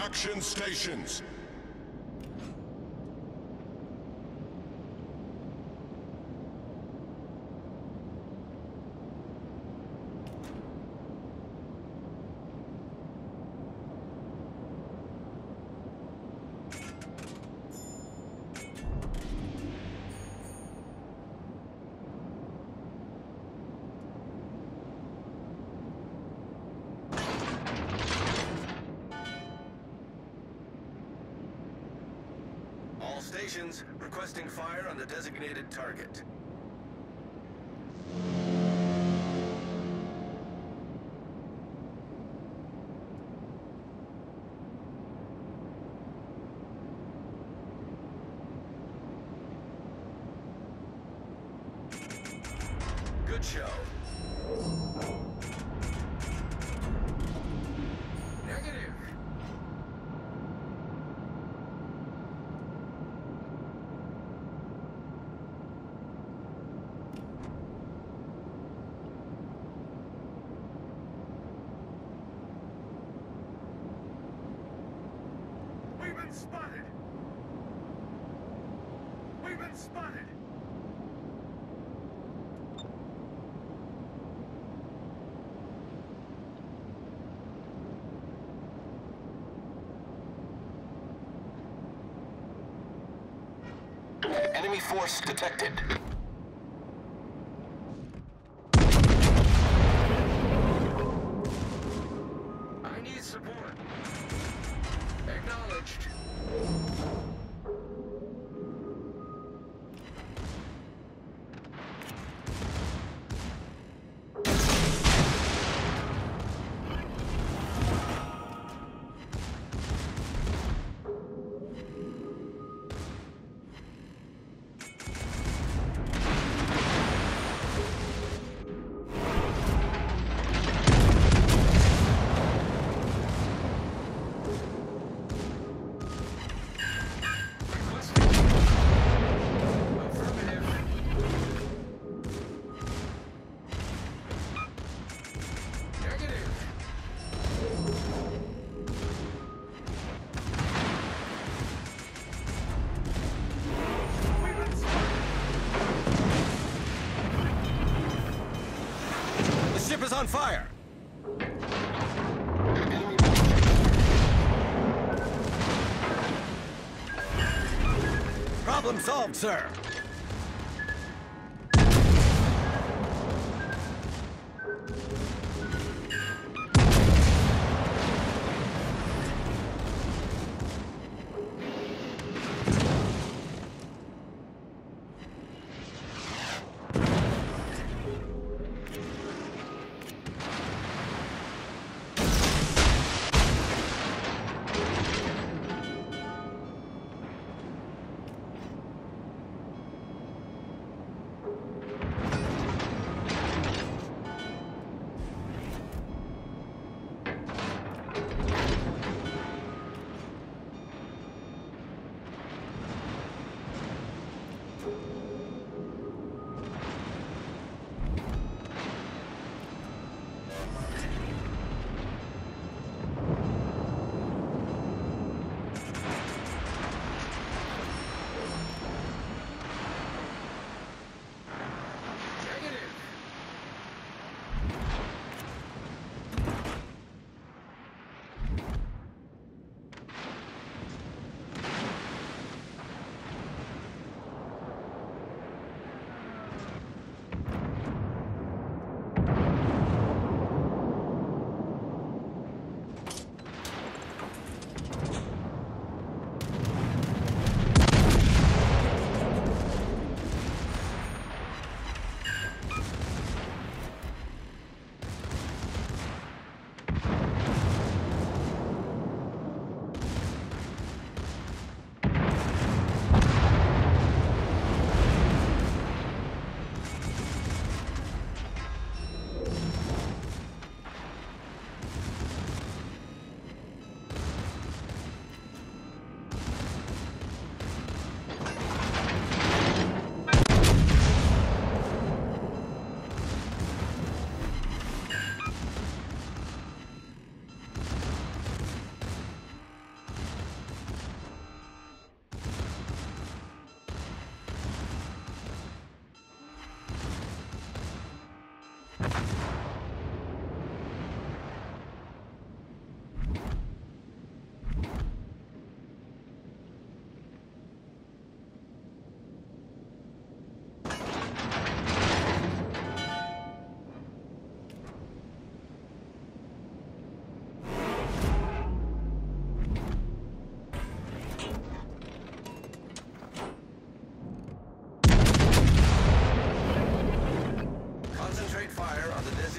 Action stations. All stations requesting fire on the designated target. Good show. Negative. We've been spotted! We've been spotted! Enemy force detected. I need support. Acknowledged. The ship is on fire! Problem solved, sir.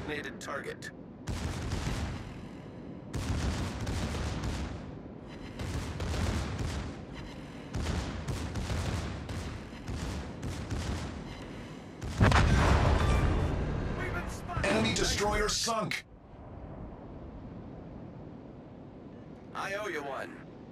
designated target. Enemy destroyer sunk. I owe you one.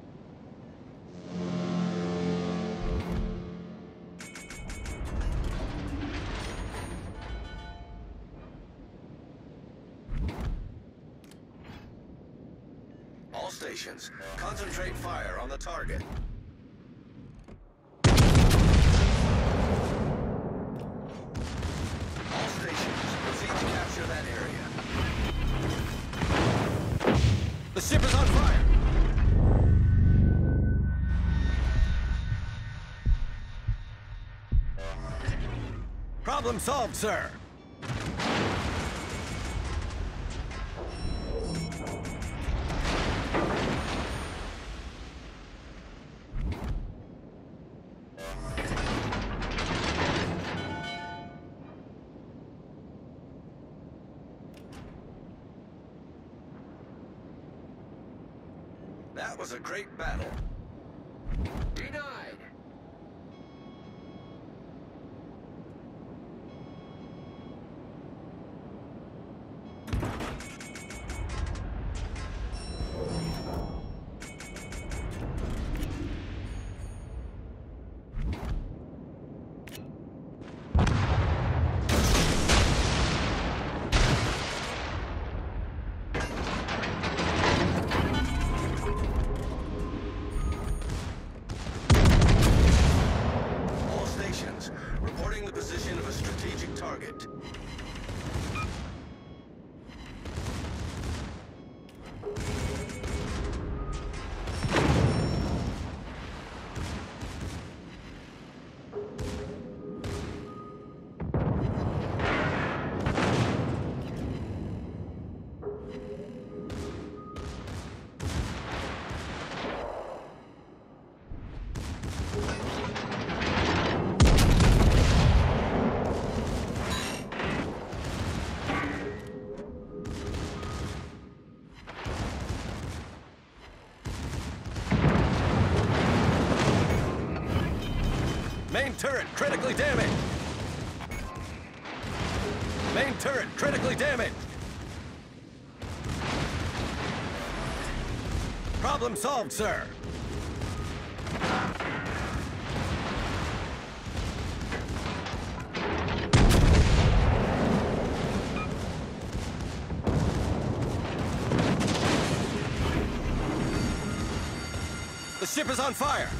All stations, concentrate fire on the target. All stations, proceed to capture that area. The ship is on fire! Problem solved, sir! That was a great battle. Denied. Reporting the position of a strategic target. Main turret critically damaged! Main turret critically damaged! Problem solved, sir! The ship is on fire!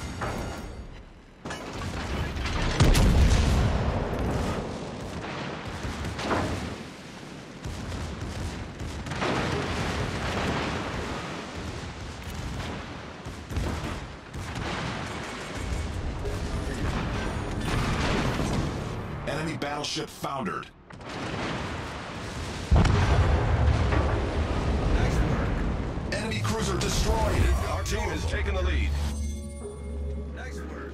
Enemy battleship foundered. Nice work. Enemy cruiser destroyed. Our team has taken the lead. Nice work.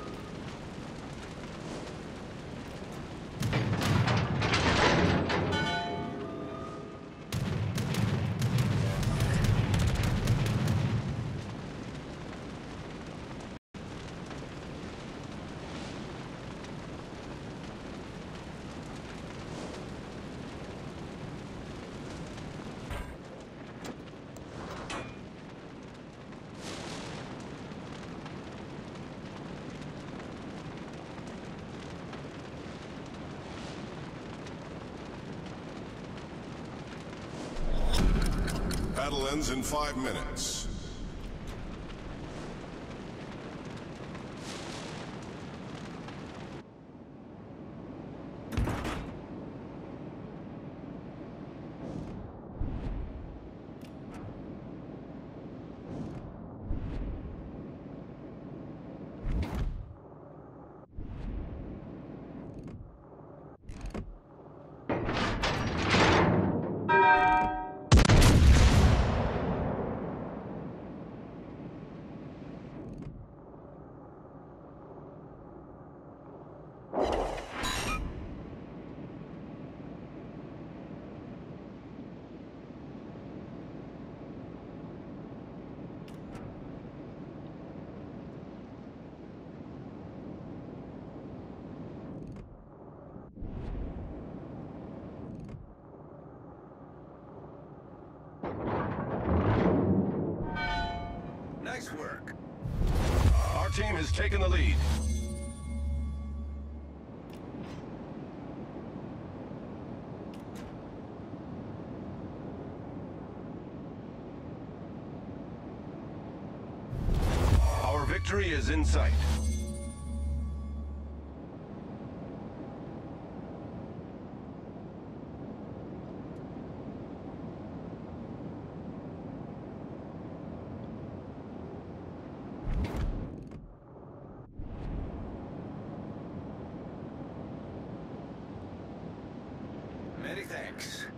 Battle ends in 5 minutes. team has taken the lead. Our victory is in sight. Many thanks.